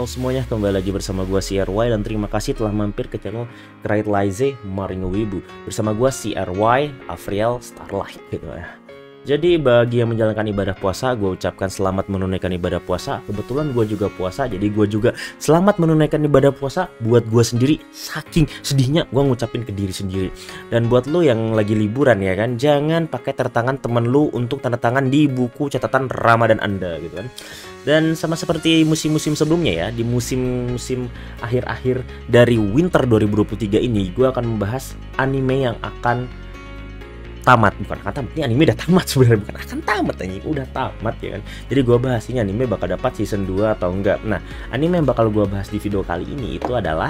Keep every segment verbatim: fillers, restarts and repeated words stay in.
Halo semuanya, kembali lagi bersama gua C R Y dan terima kasih telah mampir ke channel Krait Laize Maringo Wibu. Bersama gua C R Y Afriel Starlight gitu ya. Jadi bagi yang menjalankan ibadah puasa, gue ucapkan selamat menunaikan ibadah puasa. Kebetulan gue juga puasa, jadi gue juga selamat menunaikan ibadah puasa buat gue sendiri. Saking sedihnya gue ngucapin ke diri sendiri. Dan buat lo yang lagi liburan ya kan, jangan pakai tanda tangan temen lu untuk tanda tangan di buku catatan Ramadan Anda gitu kan. Dan sama seperti musim-musim sebelumnya ya, di musim-musim akhir-akhir dari winter dua ribu dua puluh tiga ini, gue akan membahas anime yang akan tamat, bukan akan tamat, ini anime udah tamat sebenarnya, bukan akan tamat anjing, udah tamat ya kan. Jadi gua bahas ini anime bakal dapat season dua atau enggak. Nah, anime yang bakal gua bahas di video kali ini itu adalah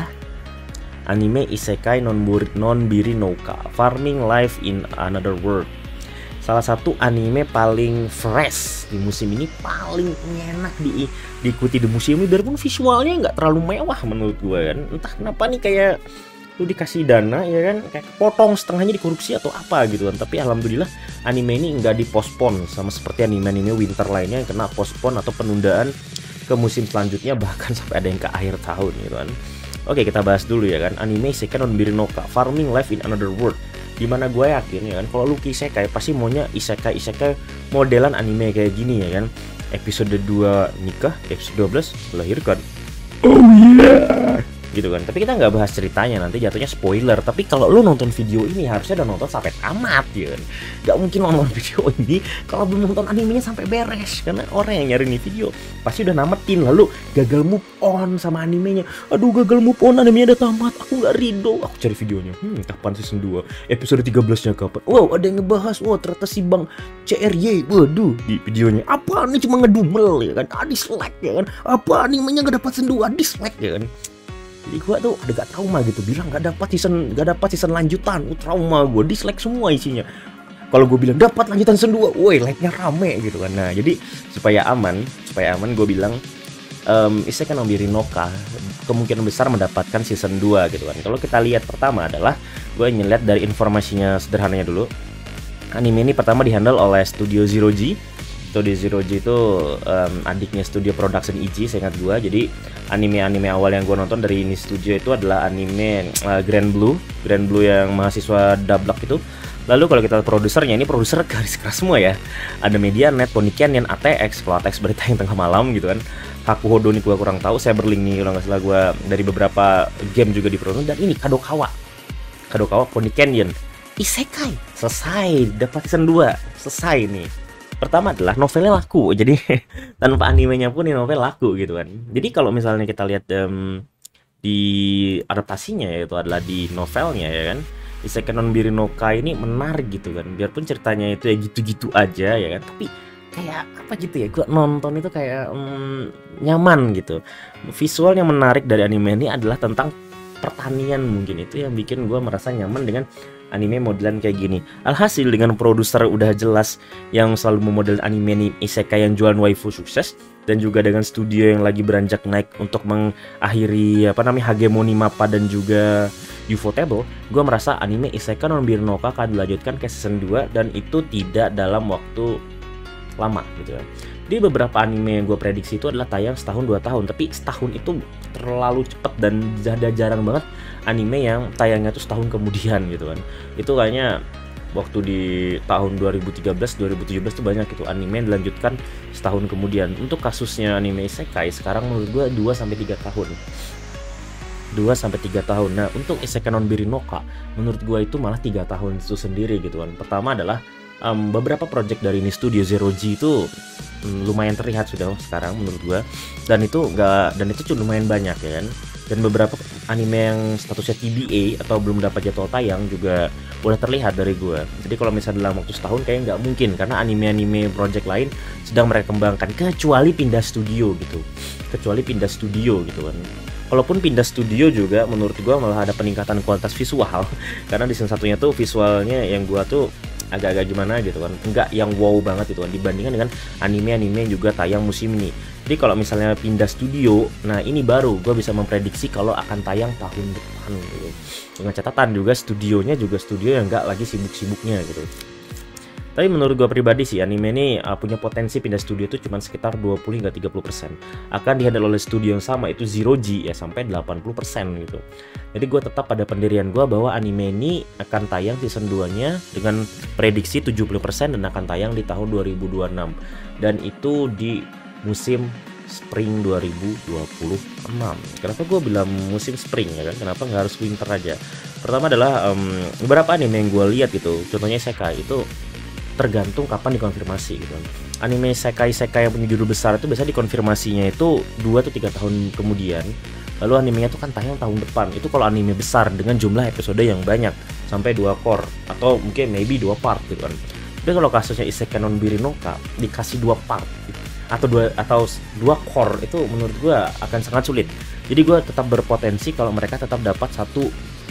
anime Isekai non-Biri Nouka, Farming Life in Another World. Salah satu anime paling fresh di musim ini, paling enak di diikuti di musim ini, biarpun visualnya nggak terlalu mewah menurut gua kan. Entah kenapa nih kayak lu dikasih dana ya kan, kayak potong setengahnya dikorupsi atau apa gitu kan. Tapi alhamdulillah anime ini nggak dipospon sama seperti anime-anime winter lainnya yang kena pospon atau penundaan ke musim selanjutnya, bahkan sampai ada yang ke akhir tahun gitu kan. Oke, kita bahas dulu ya kan anime Isekai non-Biri Nouka, Farming Life in Another World. Dimana gue yakin ya kan, kalau lu ke isekai pasti maunya isekai isekai modelan anime kayak gini ya kan. Episode dua nikah, episode dua belas melahirkan. Oh yeah, gitu kan. Tapi kita nggak bahas ceritanya, nanti jatuhnya spoiler. Tapi kalau lu nonton video ini harusnya udah nonton sampai tamat ya kan. Nggak mungkin nonton video ini kalau belum nonton animenya sampai beres, karena orang yang nyari nih video pasti udah nametin, lalu gagal move on sama animenya. Aduh, gagal move on, animenya udah tamat, aku nggak ridho, aku cari videonya. Hmm, kapan season dua, episode tiga belas nya kapan? Wow, ada yang ngebahas, wow ternyata si Bang C R Y, waduh, di videonya apa nih, cuma ngedumel ya kan, ah, dislike ya kan, apa animenya nggak dapat season dua, dislike ya kan. Jadi gue tuh udah gak trauma gitu, bilang gak dapat season gak dapat season lanjutan, uh, trauma gue, dislike semua isinya. Kalau gue bilang dapat lanjutan season dua, woi like-nya rame gitu kan. Nah jadi supaya aman, supaya aman gue bilang um, Isekai non-Biri Nouka kemungkinan besar mendapatkan season dua gitu kan. Kalau kita lihat pertama adalah, gue ngeliat dari informasinya sederhananya dulu. Anime ini pertama dihandle oleh Studio Zero G. Studio Zero G itu um, adiknya Studio Production I G, saya ingat gue. Jadi anime-anime awal yang gue nonton dari ini studio itu adalah anime uh, Grand Blue Grand Blue yang mahasiswa dablak itu. Lalu kalau kita produsernya, ini produser garis keras semua ya. Ada Medianet, Poniken, A T X, kalau A T X berita yang tengah malam gitu kan. Hakuhodo ini gue kurang tahu, saya berlink nih kalau nggak salah gue dari beberapa game juga di produser. Dan ini Kadokawa Kadokawa Poniken Isekai, selesai, dapat season dua, selesai nih. Pertama adalah novelnya laku, jadi tanpa animenya pun ini novel laku gitu kan. Jadi kalau misalnya kita lihat um, di adaptasinya, yaitu adalah di novelnya ya kan, Isekai non-Biri Nouka ini menarik gitu kan. Biarpun ceritanya itu ya gitu-gitu aja ya kan, tapi kayak apa gitu ya, gue nonton itu kayak um, nyaman gitu. Visual yang menarik dari anime ini adalah tentang pertanian, mungkin itu yang bikin gue merasa nyaman dengan anime modelan kayak gini. Alhasil dengan produser udah jelas yang selalu memodel anime ini isekai yang jualan waifu sukses, dan juga dengan studio yang lagi beranjak naik untuk mengakhiri apa namanya hegemoni MAPPA dan juga Ufotable, gue merasa anime Isekai non-Biri Nouka akan dilanjutkan ke season dua, dan itu tidak dalam waktu lama gitu ya. Di beberapa anime yang gue prediksi itu adalah tayang setahun dua tahun, tapi setahun itu terlalu cepat dan ada jarang banget anime yang tayangnya tuh setahun kemudian gitu kan. Itu kayaknya waktu di tahun dua ribu tiga belas dua ribu tujuh belas tuh banyak itu anime yang dilanjutkan setahun kemudian. Untuk kasusnya anime isekai sekarang menurut gue dua sampai tiga tahun. dua sampai tiga tahun. Nah, untuk Isekai non-Biri Nouka menurut gue itu malah tiga tahun itu sendiri gitu kan. Pertama adalah um, beberapa project dari ini Studio Zero G itu um, lumayan terlihat sudah sekarang menurut gue, dan itu enggak dan itu cuma lumayan banyak ya kan. Dan beberapa anime yang statusnya T B A atau belum dapat jadwal tayang juga udah terlihat dari gue. Jadi kalau misalnya dalam waktu setahun kayaknya nggak mungkin, karena anime-anime project lain sedang mereka kembangkan, kecuali pindah studio gitu kecuali pindah studio gitu kan. Kalaupun pindah studio juga menurut gue malah ada peningkatan kualitas visual karena di season satunya tuh visualnya yang gue tuh agak-agak gimana gitu kan, enggak yang wow banget gitu kan dibandingkan dengan anime-anime yang juga tayang musim ini. Jadi kalau misalnya pindah studio, nah ini baru gue bisa memprediksi kalau akan tayang tahun depan gitu. Dengan catatan juga studionya juga studio yang enggak lagi sibuk-sibuknya gitu. Tapi menurut gue pribadi sih, anime ini uh, punya potensi pindah studio itu cuma sekitar dua puluh hingga tiga puluh persen. Akan dihandle oleh studio yang sama, itu Zero G ya, sampai delapan puluh persen gitu. Jadi gue tetap pada pendirian gue bahwa anime ini akan tayang season dua-nya dengan prediksi tujuh puluh persen dan akan tayang di tahun dua ribu dua puluh enam. Dan itu di musim Spring dua ribu dua puluh enam. Kenapa gue bilang musim Spring ya kan? Kenapa nggak harus Winter aja? Pertama adalah um, beberapa anime yang gue lihat gitu, contohnya Isekai itu tergantung kapan dikonfirmasi gitu. Anime Isekai-Isekai yang punya judul besar itu biasanya dikonfirmasinya itu dua atau tiga tahun kemudian. Lalu animenya tuh kan tayang tahun depan. Itu kalau anime besar dengan jumlah episode yang banyak sampai dua core atau mungkin maybe dua part gitu kan. Tapi kalau kasusnya Isekai non Birinoka dikasih dua part gitu, atau dua atau dua core, itu menurut gue akan sangat sulit. Jadi gue tetap berpotensi kalau mereka tetap dapat satu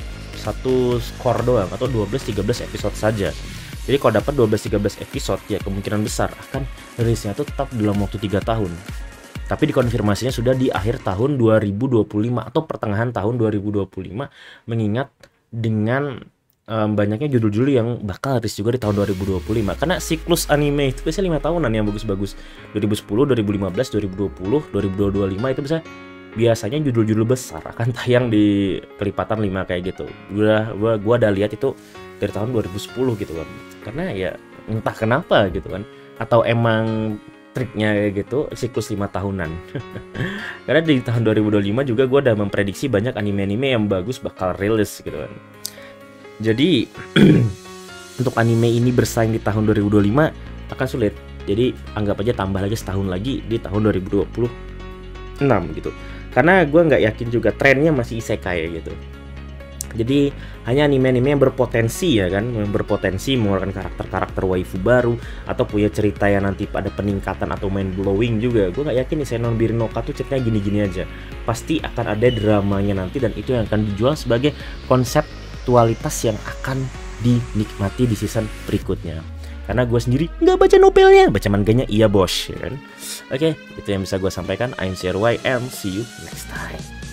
satu core doang atau dua belas tiga belas episode saja. Jadi kalau dapat dua belas tiga belas episode ya kemungkinan besar akan rilisnya itu tetap dalam waktu tiga tahun. Tapi dikonfirmasinya sudah di akhir tahun dua ribu dua puluh lima atau pertengahan tahun dua ribu dua puluh lima, mengingat dengan um, banyaknya judul-judul yang bakal rilis juga di tahun dua ribu dua puluh lima. Karena siklus anime itu biasanya lima tahunan yang bagus-bagus. dua ribu sepuluh, dua ribu lima belas, dua ribu dua puluh, dua ribu dua puluh lima itu bisa biasanya judul-judul besar akan tayang di kelipatan lima kayak gitu. Gua gua gua udah lihat itu dari tahun dua ribu sepuluh gitu kan. Karena ya entah kenapa gitu kan. Atau emang triknya kayak gitu siklus lima tahunan. Karena di tahun dua ribu dua puluh lima juga gua udah memprediksi banyak anime-anime yang bagus bakal rilis gitu kan. Jadi untuk anime ini bersaing di tahun dua ribu dua puluh lima akan sulit. Jadi anggap aja tambah lagi setahun lagi di tahun dua ribu dua puluh enam gitu. Karena gue nggak yakin juga trennya masih isekai gitu. Jadi hanya anime-anime yang berpotensi ya kan, yang berpotensi mengeluarkan karakter-karakter waifu baru atau punya cerita yang nanti pada peningkatan atau mind blowing juga. Gue nggak yakin Isekai non Birinoka tuh ceritanya gini-gini aja. Pasti akan ada dramanya nanti dan itu yang akan dijual sebagai konseptualitas yang akan dinikmati di season berikutnya. Karena gue sendiri nggak baca novelnya, baca manganya iya bos ya kan. Oke, itu yang bisa gue sampaikan. I'm C R Y and see you next time.